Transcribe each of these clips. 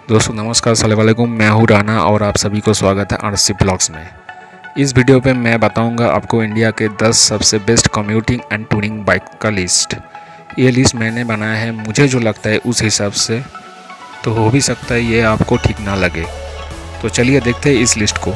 दोस्तों नमस्कार, अस्सलाम वालेकुम। मैं हूँ राना और आप सभी को स्वागत है आरसी ब्लॉग्स में। इस वीडियो पे मैं बताऊंगा आपको इंडिया के 10 सबसे best commuting and touring bike का लिस्ट। ये लिस्ट मैंने बनाया है मुझे जो लगता है उस हिसाब से, तो हो भी सकता है ये आपको ठीक ना लगे। तो चलिए देखते हैं इस लिस्ट को।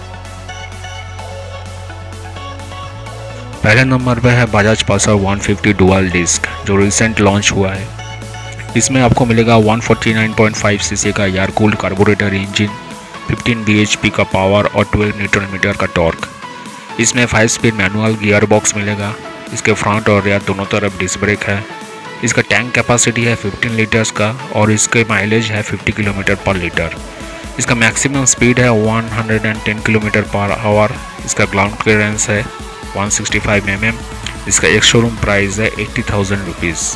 पहले नंबर पे है बजाज पल्सर 150 डुअल डिस्क, जो रिसेंट लॉन्च हुआ है। इसमें आपको मिलेगा 149.5 सीसी का air cooled carburettor engine, 15 bhp का पावर और 12 न्यूटन मीटर का टॉर्क। इसमें 5 स्पीड मैनुअल गियर बॉक्स मिलेगा। इसके फ्रंट और रियर दोनों तरफ डिस्क ब्रेक है। इसका टैंक कैपेसिटी है 15 लीटर्स का और इसके माइलेज है 50 किलोमीटर पर लीटर। इसका मैक्सिमम स्पीड है 110 किलोमीटर पर आवर। इसका ग्राउंड क्लियरेंस है 165 mm। इसका एक शोरूम प्राइस है 80,000 रुपीज़।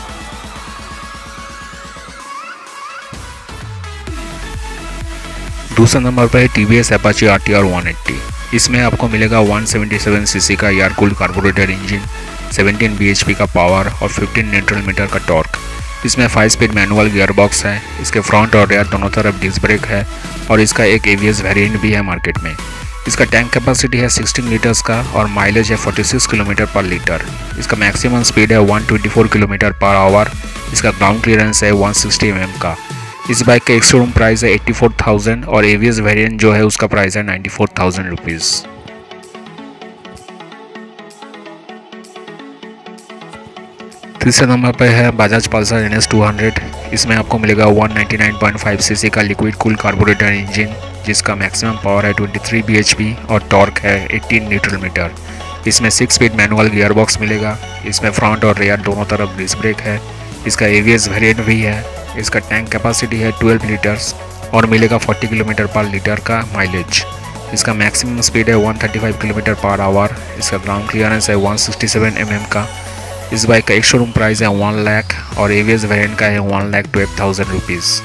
दूसरा नंबर पर है TVS Apache RTR 180। इसमें आपको मिलेगा 177 सीसी का air cooled carburettor engine, 17 bhp का पावर और 15 न्यूटन मीटर का टॉर्क। इसमें 5 स्पीड मैनुअल गियर बॉक्स है। इसके फ्रंट और रियर दोनों तरफ डिस्क ब्रेक है और इसका एक ABS वेरिएंट भी है मार्केट में। इसका टैंक कैपेसिटी है 16 लीटर्स का और माइलेज है 46 किलोमीटर पर लीटर। इसका मैक्सिमम स्पीड है 124 किलोमीटर पर आवर। इसका ग्राउंड क्लियरेंस है 160 mm का। इस बाइक का एक शोरूम प्राइस है 84,000 और ABS वेरिएंट जो है उसका प्राइस है 94,000 रुपीज़। तीसरे नंबर पर है बजाज पल्सर NS 200। इसमें आपको मिलेगा 199.5 सीसी का लिक्विड कूल्ड कार्बोरेटर इंजन, जिसका मैक्सिमम पावर है 23 bhp और टॉर्क है 18 न्यूटन मीटर। इसमें 6 स्पीड मैनुअल गियर बॉक्स मिलेगा। इसमें फ्रंट और रियर दोनों तरफ डिस्क ब्रेक है। इसका ABS वेरिएंट भी है। इसका टैंक कैपेसिटी है 12 लीटर्स और मिलेगा 40 किलोमीटर पर लीटर का माइलेज। इसका मैक्सिमम स्पीड है 135 किलोमीटर पर आवर। इसका ग्राउंड क्लियरेंस है 167 mm का। इस बाइक का एक शोरूम प्राइस है 1 लाख और ABS वेरिएंट का है 1,12,000 रुपीज़।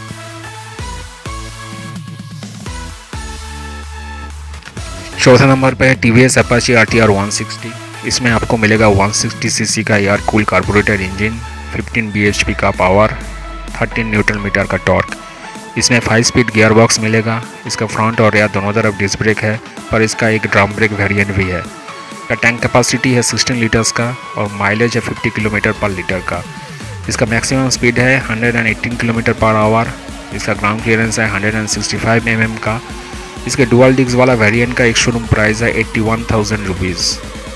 चौथे नंबर पर है TVS Apache RTR 160। इसमें आपको मिलेगा 160 सीसी का air cooled carburettor engine, 15 bhp का पावर, 13 न्यूटन मीटर का टॉर्क। इसमें 5 स्पीड गियर बॉक्स मिलेगा। इसका फ्रंट और रियर दोनों तरफ डिस्क ब्रेक है, पर इसका एक ड्रम ब्रेक वेरिएंट भी है। इसका टैंक कैपेसिटी है 16 लीटर्स का और माइलेज है 50 किलोमीटर पर लीटर का। इसका मैक्सिमम स्पीड है 118 किलोमीटर पर आवर। इसका ग्राउंड क्लियरेंस है 165 mm का। इसके डुअल डिस्क वाला वेरिएंट का एक शोरूम प्राइस है 81,000 रुपीज़।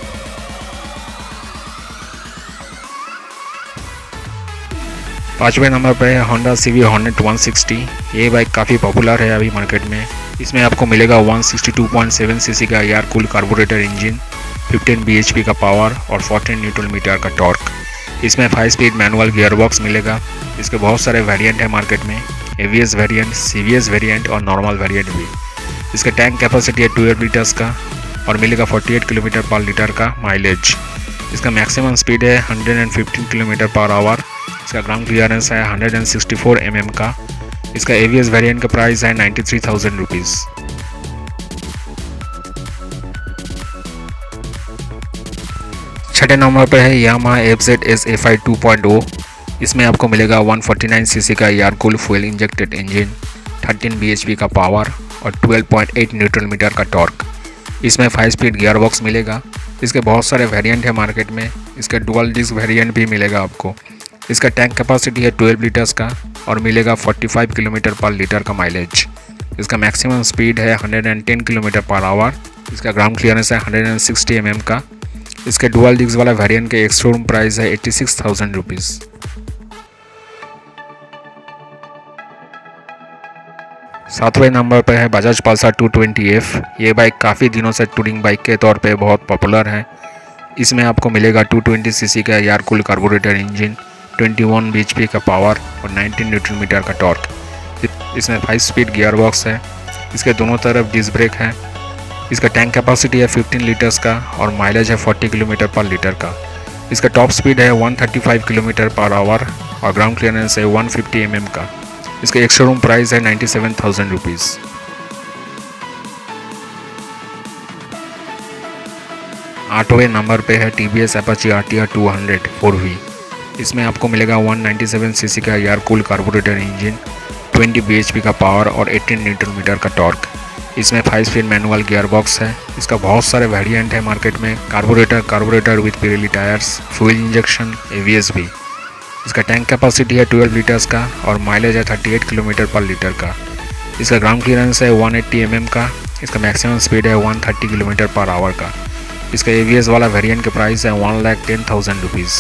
पाँचवें नंबर पर है होंडा CV हॉर्नेट 160। ये बाइक काफ़ी पॉपुलर है अभी मार्केट में। इसमें आपको मिलेगा 162.7 सीसी का air cooled carburettor engine, 15 bhp का पावर और 14 न्यूटन मीटर का टॉर्क। इसमें 5 स्पीड मैनुअल गियर बॉक्स मिलेगा। इसके बहुत सारे वेरिएंट है मार्केट में, ABS वेरिएंट, CVS वेरिएंट और नॉर्मल वेरिएंट भी। इसका टैंक कैपेसिटी है 12 लीटर्स का और मिलेगा 48 किलोमीटर पर लीटर का माइलेज। इसका मैक्सिमम स्पीड है 115 किलोमीटर पर आवर। इसका ग्राउंड क्लियरेंस है 164 mm का। इसका ABS वेरिएंट का प्राइस है 93,000 रुपीज़। छठे नंबर पर है यामाहा FZ SFI 2.0। इसमें आपको मिलेगा 149 सीसी का air cooled fuel injected engine, 13 bhp का पावर और 12.8 न्यूटन मीटर का टॉर्क। इसमें 5 स्पीड गियर बॉक्स मिलेगा। इसके बहुत सारे वेरिएंट है मार्केट में। इसके डुअल डिस्क वेरिएंट भी मिलेगा आपको। इसका टैंक कैपेसिटी है 12 लीटर्स का और मिलेगा 45 किलोमीटर पर लीटर का माइलेज। इसका मैक्सिमम स्पीड है 110 किलोमीटर पर आवर। इसका ग्राउंड क्लियरेंस है 160 mm का। इसके डुअल डिस्क वाला वेरिएंट के एक शोरूम प्राइस है 86,000 रुपीज़। सातवें नंबर पर है बजाज पल्सर 220F। ये बाइक काफ़ी दिनों से टूरिंग बाइक के तौर पे बहुत पॉपुलर है। इसमें आपको मिलेगा 220 सीसी का air cooled carburettor engine, 21 bhp का पावर और 19 न्यूटन मीटर का टॉर्क। इसमें 5 स्पीड गियर बॉक्स है। इसके दोनों तरफ डिस्क ब्रेक है। इसका टैंक कैपेसिटी है 15 लीटर्स का और माइलेज है 40 किलोमीटर पर लीटर का। इसका टॉप स्पीड है 135 किलोमीटर पर आवर और ग्राउंड क्लियरेंस है 150 mm का। इसका एक शोरूम प्राइस है 97,000 रुपीज़। आठवें नंबर पे है TVS Apache RTR 200 4V। इसमें आपको मिलेगा 197 सीसी का air cooled carburettor engine, 20 bhp का पावर और 18 न्यूटन मीटर का टॉर्क। इसमें 5 स्पीड मैनुअल गियर बॉक्स है। इसका बहुत सारे वेरिएंट है मार्केट में। Carburettor with Pirelli tyres, fuel injection, ABS भी। इसका टैंक कैपेसिटी है 12 लीटर्स का और माइलेज है 38 किलोमीटर पर लीटर का। इसका ग्राउंड क्लियरेंस है 180 mm का। इसका मैक्सिमम स्पीड है 130 किलोमीटर पर आवर का। इसका ABS वाला वेरिएंट का प्राइस है 1,10,000 रुपीज़।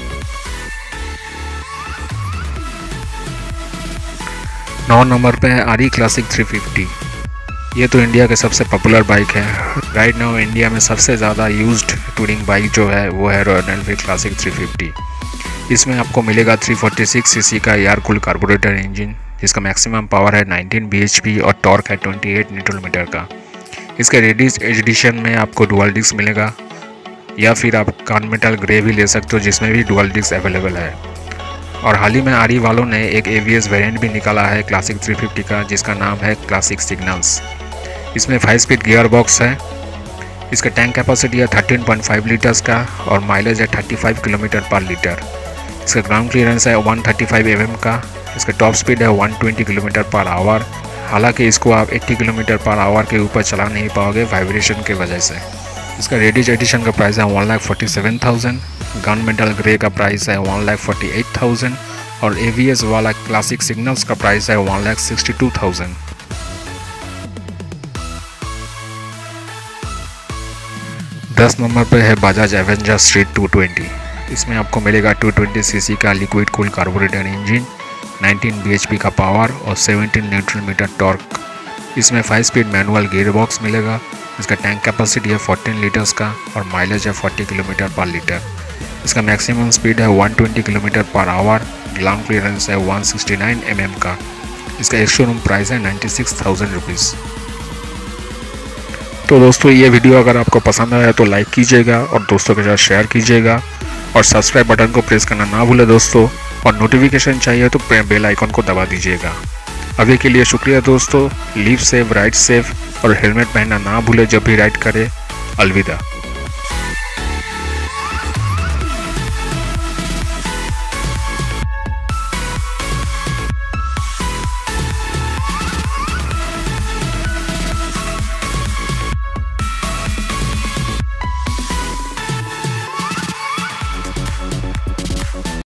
9 नंबर पे है RE क्लासिक 350। ये तो इंडिया के सबसे पॉपुलर बाइक है। राइट नाउ इंडिया में सबसे ज़्यादा यूज्ड टूरिंग बाइक जो है वो है रॉयल एनफील्ड क्लासिक 350। इसमें आपको मिलेगा 346 सीसी का एयर कूल्ड कार्बोरेटर इंजन, जिसका मैक्सिमम पावर है 19 bhp और टॉर्क है 28 न्यूटन मीटर का। इसके लेडीज एडिशन में आपको डुअल डिस्क मिलेगा, या फिर आप कॉन्मेटल ग्रे भी ले सकते हो जिसमें भी डुअल डिस्क अवेलेबल है। और हाल ही में RE वालों ने एक ABS वेरिएंट भी निकाला है क्लासिक 350 का, जिसका नाम है क्लासिक सिग्नल्स। इसमें 5 स्पीड गियर बॉक्स है। इसका टैंक कैपेसिटी है 13.5 लीटर्स का और माइलेज है 35 किलोमीटर पर लीटर। इसका ग्राउंड क्लियरेंस है 135 mm का। इसका टॉप स्पीड है 120 किलोमीटर पर आवर। हालांकि इसको आप 80 किलोमीटर पर आवर के ऊपर चला नहीं पाओगे वाइब्रेशन की वजह से। इसका लेडीज एडिशन का प्राइस है 1,47,000। गन मेटल ग्रे का प्राइस है 1,48,000 और ABS वाला क्लासिक सिग्नल्स का प्राइस है 1,62,000। 10 नंबर पे है बजाज एवेंजर स्ट्रीट 220। इसमें आपको मिलेगा 220 सीसी का liquid cooled carburettor engine, 19 bhp का पावर और 17 न्यूटन मीटर टॉर्क। इसमें 5 स्पीड मैनुअल गियर बॉक्स मिलेगा। इसका टैंक कैपेसिटी है 14 लीटर्स का और माइलेज है 40 किलोमीटर पर लीटर। इसका मैक्सिमम स्पीड है 120 kilometre per hour. Ground clearance है 169 mm का। इसका एक शोरूम प्राइस है 96,000 रुपीज़। तो दोस्तों ये वीडियो अगर आपको पसंद आया तो लाइक कीजिएगा और दोस्तों के साथ शेयर कीजिएगा और सब्सक्राइब बटन को प्रेस करना ना भूलें दोस्तों, और नोटिफिकेशन चाहिए तो बेल आइकन को दबा दीजिएगा। अभी के लिए शुक्रिया दोस्तों। लीव सेफ, राइड सेफ और हेलमेट पहनना ना भूलें जब भी राइड करें। अलविदा।